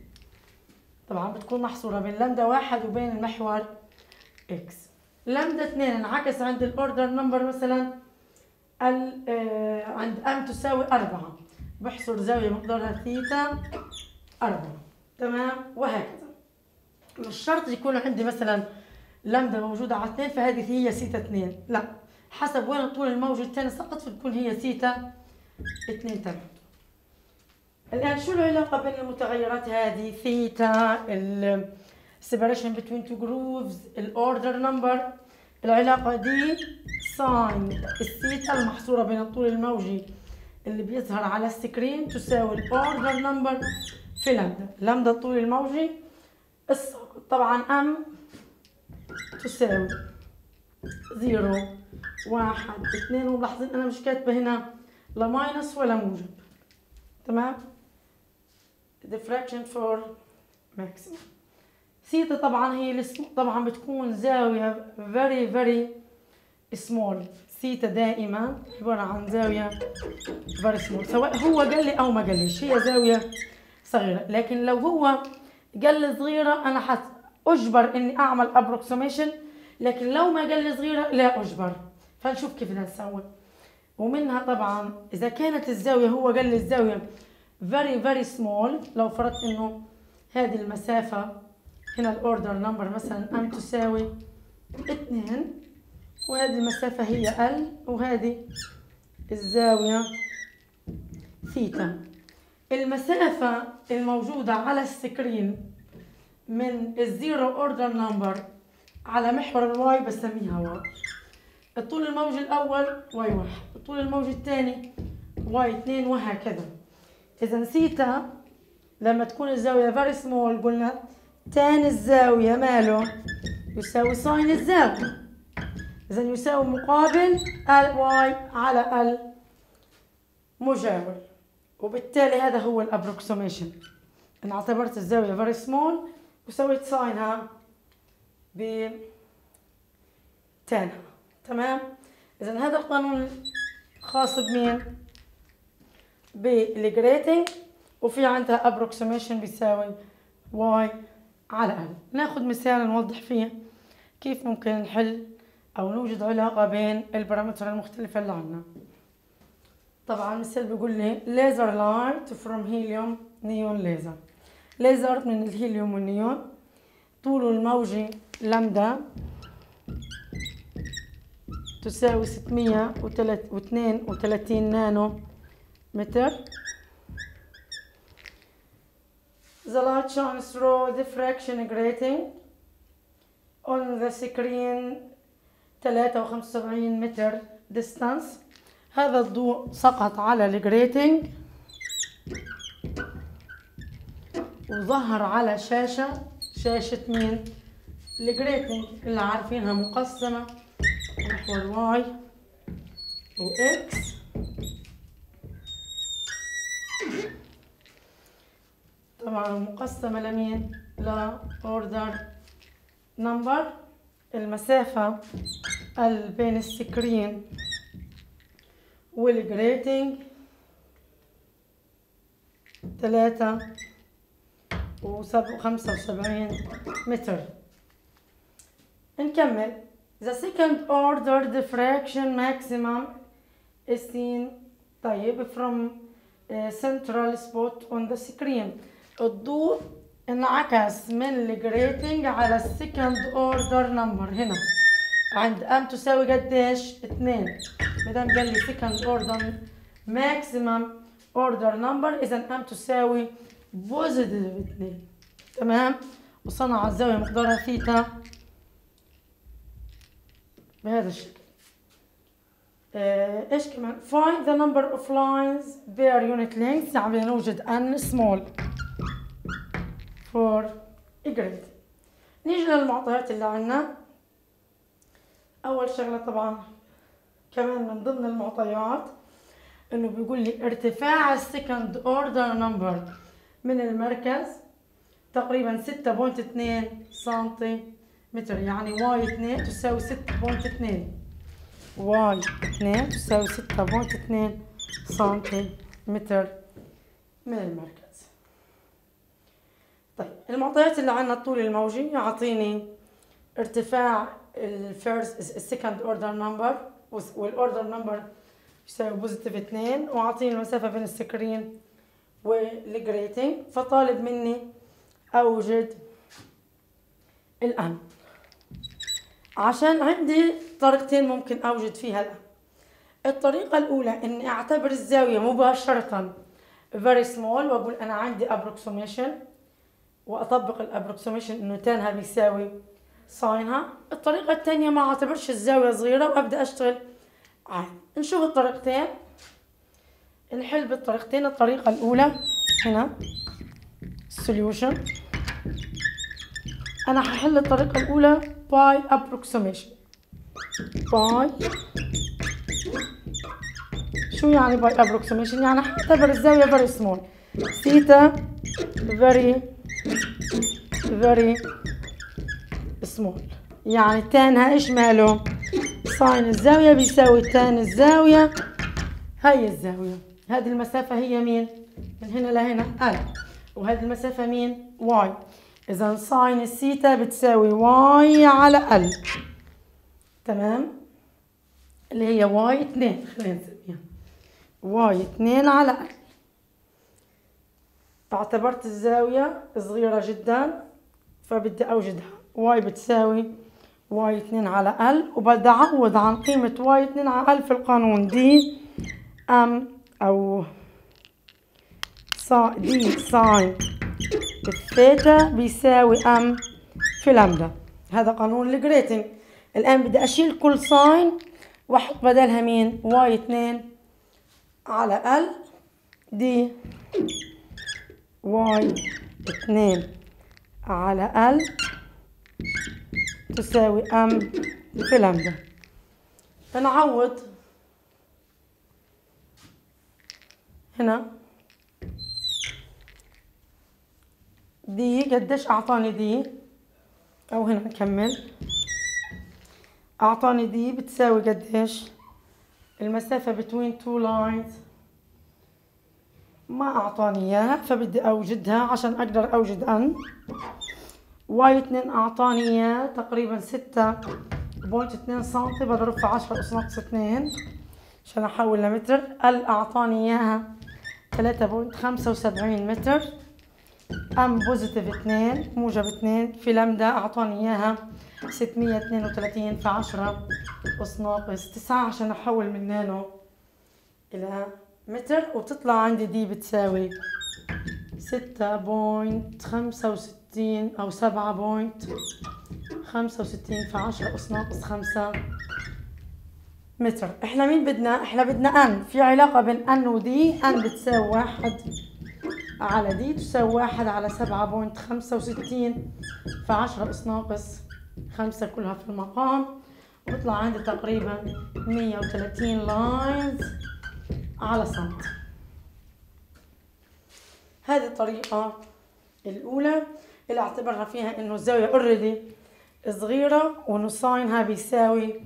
طبعا بتكون محصورة بين لامدا واحد وبين المحور اكس. لامدا اثنين انعكس عند الاوردر نمبر مثلا ال آه عند ام تساوي أربعة، بحصر زاوية مقدارها ثيتا أربعة. تمام. وهكذا. مش شرط يكون عندي مثلا لامدا موجودة على اثنين فهذه هي سيتا اثنين، لا، حسب وين الطول الموجي الثاني سقط فتكون هي سيتا اثنين تبعته. الآن شو العلاقة بين المتغيرات هذه؟ ثيتا، ال separation between two grooves، الاوردر نمبر. العلاقة دي ساين الثيتا المحصورة بين الطول الموجي اللي بيظهر على السكرين تساوي الاوردر نمبر في لامدا. لامدا الطول الموجي الساقط. طبعا ام تساوي زيرو، واحد، اثنين، وملاحظين انا مش كاتبه هنا لا ماينس ولا موجب. تمام. diffraction for maximum. ثيتا طبعا هي طبعا بتكون زاوية very very small. ثيتا دائما عبارة عن زاوية very small، سواء هو قال لي او ما قاليش هي زاوية صغيرة. لكن لو هو قال لي صغيرة انا حت اجبر اني اعمل approximation، لكن لو ما قال لي صغيرة لا اجبر. فنشوف كيف بدنا نسوي. ومنها طبعا اذا كانت الزاوية هو قال لي الزاوية very very small، لو فرضت انه هذه المسافة هنا الاوردر نمبر مثلا ام تساوي اثنين، وهذه المسافة هي ال، وهذه الزاوية ثيتا. المسافة الموجودة على السكرين من الزيرو اوردر نمبر على محور الواي بسميها واي. الطول الموجي الاول واي واحد، الطول الموجي الثاني واي اثنين، وهكذا. اذا ثيتا لما تكون الزاوية very small قلنا تان الزاوية ماله يساوي ساين الزاوية، اذا يساوي مقابل ال واي على ال مجاور. وبالتالي هذا هو الابروكسيميشن. انا اعتبرت الزاوية very small وسويت ساينها ب تانها. تمام. اذا هذا القانون خاص بمين؟ بالجريتنج، وفي عندها ابروكسيميشن بيساوي واي على ال. ناخذ مثال نوضح فيه كيف ممكن نحل او نوجد علاقة بين البارامتر المختلفة اللي عندنا. طبعا مثال بيقول لي laser light from helium neon laser. ليزر من الهيليوم والنيون، طوله الموجي لامدا تساوي ستمية واثنين وثلاثين نانو متر. The light shines through diffraction grating on the screen ثلاثة وخمسة وسبعين متر distance. هذا الضوء سقط على الجريتنج وظهر على شاشة شاشة مين؟ الجريتنج اللي عارفينها مقسمة محور واي واكس. طبعا مقسمة لمين؟ لأوردر نمبر. المسافة بين السكرين والجريتنج ثلاثة وخمسة وسبعين متر. نكمل. The second order diffraction maximum is seen طيب from uh, central spot on the screen. الضوء انعكس من الجريتنج على السكند اوردر نمبر هنا عند ام تساوي قديش؟ اثنين. مادام قال لي سكند اوردر ماكسيمم اوردر نمبر اذا ام تساوي بوزيتيف اثنين. تمام. وصنع الزاويه مقدارها ثيتا بهذا الشكل. آه ايش كمان؟ find the number of lines per unit length، يعني نوجد n small for grade. نيجي للمعطيات اللي عنا. اول شغله طبعا كمان من ضمن المعطيات انه بيقول لي ارتفاع السكند اوردر نمبر من المركز تقريبا ستة فاصلة اثنين سنتيمتر، يعني واي اثنين تساوي ستة فاصلة اثنين، واي اثنين تساوي ستة فاصلة اثنين سنتيمتر من المركز. طيب المعطيات اللي عندنا الطول الموجي يعطيني ارتفاع الفيرست السكند اوردر نمبر والاوردر نمبر يساوي بوزيتيف اثنين، وعطيني المسافة بين السكرين والجريتنج، فطالب مني اوجد الان. عشان عندي طريقتين ممكن اوجد فيها الان. الطريقة الاولى اني اعتبر الزاوية مباشرة very small واقول انا عندي approximation واطبق الابروكسيميشن انه تانها بيساوي ساينها. الطريقة الثانية ما اعتبرش الزاوية صغيرة وابدا اشتغل عادي. نشوف الطريقتين، نحل بالطريقتين. الطريقة الأولى هنا solution، أنا هحل الطريقة الأولى by approximation. by شو يعني by approximation؟ يعني هعتبر الزاوية very small، theta very very small، يعني تانها ايش ماله؟ ساين الزاوية بيساوي تان الزاوية. هاي الزاوية، هذه المسافة هي مين؟ من هنا لهنا ال، وهذه المسافة مين؟ واي. إذا ساين الثيتا بتساوي واي على ال. تمام؟ اللي هي واي اثنين، خلينا نسميها واي اثنين على ال. اعتبرت الزاوية صغيرة جدا فبدي أوجدها. واي بتساوي واي اثنين على ال، وبدي أعوض عن قيمة واي اثنين على ال في القانون. دي ام أو صا دي ساين الثيتا بيساوي ام في لامدا. هذا قانون الجريتنج. الآن بدي أشيل كل ساين وأحط بدلها مين؟ واي اثنين على ال. دي واي اثنين على ال تساوي ام في لامدا. فنعوض هنا دي قديش اعطاني دي، او هنا نكمل. اعطاني دي بتساوي قديش؟ المسافة between two lines ما اعطاني اياها فبدي اوجدها عشان اقدر اوجد ان. واي اثنين اعطاني اياه تقريبا ستة فاصلة اثنين سنتي، بضرب في عشرة اس ناقص اثنين عشان احول لمتر. ال اعطاني اياها ثلاثة فاصلة خمسة وسبعين متر. ام بوزيتيف اثنين موجب اثنين في لامدا اعطاني اياها ستمية واثنين وثلاثين في عشرة اس ناقص تسعة عشان احول من نانو الى متر، وتطلع عندي دي بتساوي ستة فاصلة خمسة وستين او سبعة فاصلة خمسة وستين في عشرة اس ناقص خمسة متر. احنا مين بدنا؟ احنا بدنا ان. في علاقة بين ان ودي، ان بتساوي واحد على دي تساوي واحد على سبعة فاصلة خمسة وستين في عشرة اس ناقص خمسة كلها في المقام، وبطلع عندي تقريبا مية وثلاثين لاينز على سنت. هذه الطريقة الأولى اللي اعتبرنا فيها إنه الزاوية اوريدي صغيرة وإنه ساينها بيساوي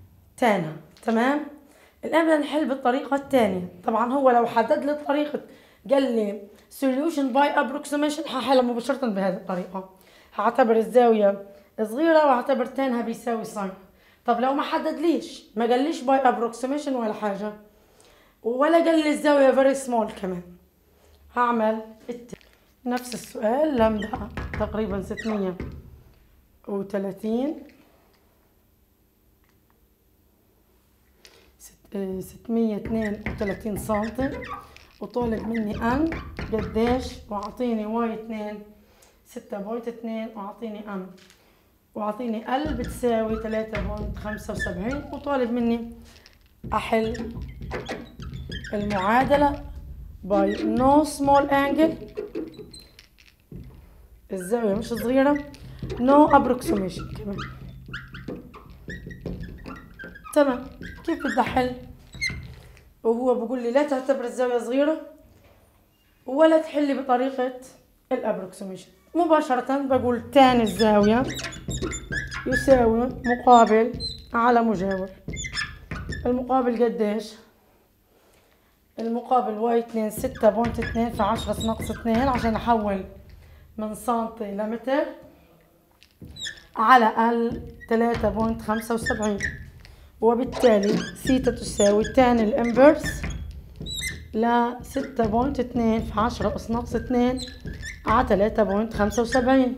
تانها. تمام؟ الآن بدنا نحل بالطريقة الثانية. طبعا هو لو حدد لي طريقة قال لي solution by approximation هحلها مباشرة بهذه الطريقة. هعتبر الزاوية صغيرة واعتبر تانها بيساوي ساين. طب لو ما حدد ليش، ما قاليش by approximation ولا حاجة، ولا قال لي الزاوية very small كمان، هعمل الت... نفس السؤال. لمدة تقريبا ستمية وثلاثين ستمية واثنين وثلاثين سنتي، وطالب مني ان قديش، واعطيني واي اثنين ستة بوينت اثنين، واعطيني ان واعطيني ال بتساوي ثلاثة بوينت خمسة وسبعين، وطالب مني احل المعادلة by no small angle، الزاوية مش صغيرة، no approximation كمان. تمام. كيف بدي احل؟ وهو بقول لي لا تعتبر الزاوية صغيرة ولا تحلي بطريقة الابروكسيميشن. مباشرة بقول تاني الزاوية يساوي مقابل على مجاور. المقابل قديش؟ المقابل واي اثنين ستة بوينت اثنين في عشرة ناقص اثنين عشان احول من سنتي لمتر، على ال ثلاثة بوينت خمسة وسبعين، وبالتالي ثيتا تساوي تان الانفرس ل ستة بوينت اثنين في عشرة أس ناقص اثنين على ثلاثة بوينت خمسة وسبعين.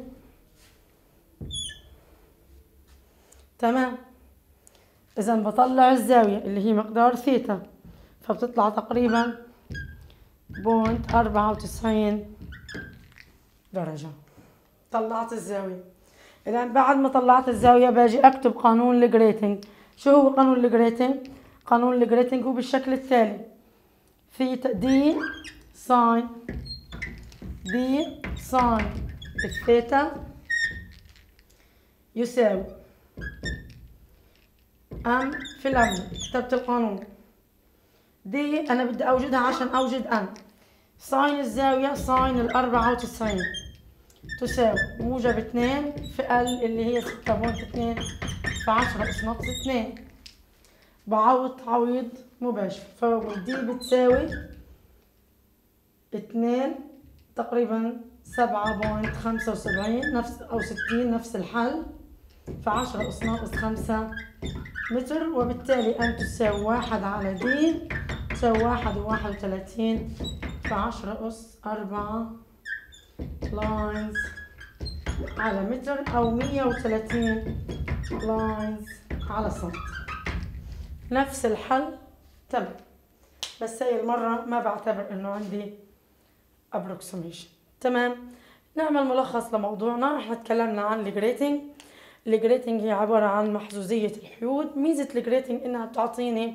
تمام. إذا بطلع الزاوية اللي هي مقدار ثيتا، فبتطلع تقريبا بوينت أربعة وتسعين درجة. طلعت الزاوية. الآن بعد ما طلعت الزاوية باجي أكتب قانون الجريتنج. شو هو قانون الجريتنج؟ قانون الجريتنج هو بالشكل التالي: ثيتا دي ساين دي ساين الثيتا يساوي ام في الام. كتبت القانون. دي انا بدي اوجدها عشان اوجد ام. ساين الزاوية ساين الأربعة وتسعين تساوي موجب اثنين في ال اللي هي ستة بوينت اثنين في عشرة أس ناقص اثنين. بعوض تعويض مباشر، فبقول دي بتساوي اثنين تقريبا سبعة بوينت خمسة وسبعين نفس أو ستين، نفس الحل، في عشرة أس ناقص خمسة متر، وبالتالي أن تساوي واحد على دي تساوي واحد وواحد وثلاثين في عشرة أس أربعة لاينز على متر، أو مية وثلاثين لاينز على سنتي. نفس الحل. تمام. بس هي المرة ما بعتبر إنه عندي approximation. تمام. نعمل ملخص لموضوعنا. احنا تكلمنا عن الجريتنج. الجريتنج هي عبارة عن محظوظية الحيود. ميزة الجريتنج إنها بتعطيني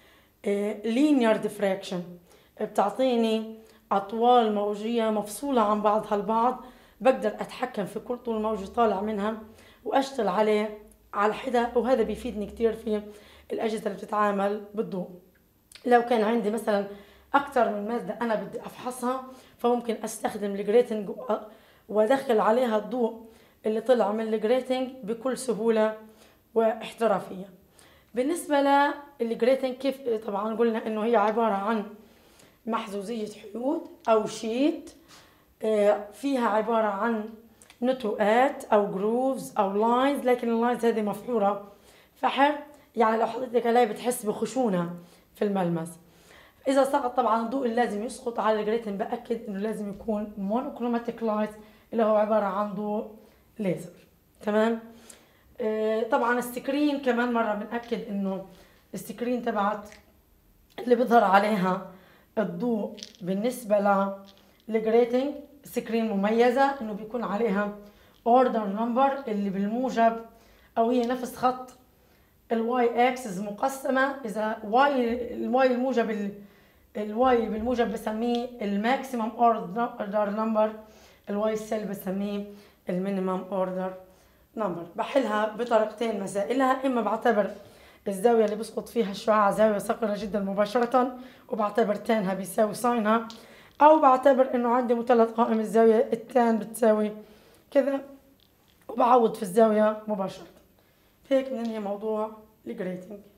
linear diffraction، بتعطيني أطوال موجية مفصولة عن بعضها البعض، بقدر أتحكم في كل طول موجي طالع منها وأشتغل عليه على حدة، وهذا بيفيدني كتير في الأجهزة اللي بتتعامل بالضوء. لو كان عندي مثلا أكتر من مادة أنا بدي أفحصها، فممكن أستخدم الجريتنج وأدخل عليها الضوء اللي طلع من الجريتنج بكل سهولة واحترافية. بالنسبة للجريتنج كيف؟ طبعا قلنا إنه هي عبارة عن محظوظية حيود أو شيت فيها عبارة عن نتوءات أو جروفز أو لاينز، لكن اللاينز هذه مفحورة فحر، يعني لو حطيت عليها بتحس بخشونة في الملمس. إذا سقط طبعا الضوء اللي لازم يسقط على الجريتنج بأكد إنه لازم يكون مونوكروماتيك لايت اللي هو عبارة عن ضوء ليزر. تمام. آه طبعا السكرين كمان مرة بنأكد إنه السكرين تبعت اللي بيظهر عليها الضوء بالنسبة للجريتنج سكرين مميزة، إنه بيكون عليها اوردر نمبر اللي بالموجب، أو هي نفس خط الواي اكسس مقسمة. إذا واي الواي الموجب الواي بالموجب بسميه الماكسيمم اوردر نمبر، الواي السلبي بسميه المينيمم اوردر نمبر. بحلها بطريقتين مسائلها: إما بعتبر الزاوية اللي بسقط فيها الشعاع زاوية صغيرة جدا مباشرة وبعتبر تانها بيساوي ساينها، أو بعتبر إنه عندي مثلث قائم الزاوية التان بتساوي كذا وبعوض في الزاوية مباشرة. هيك بننهي موضوع الجريتنج.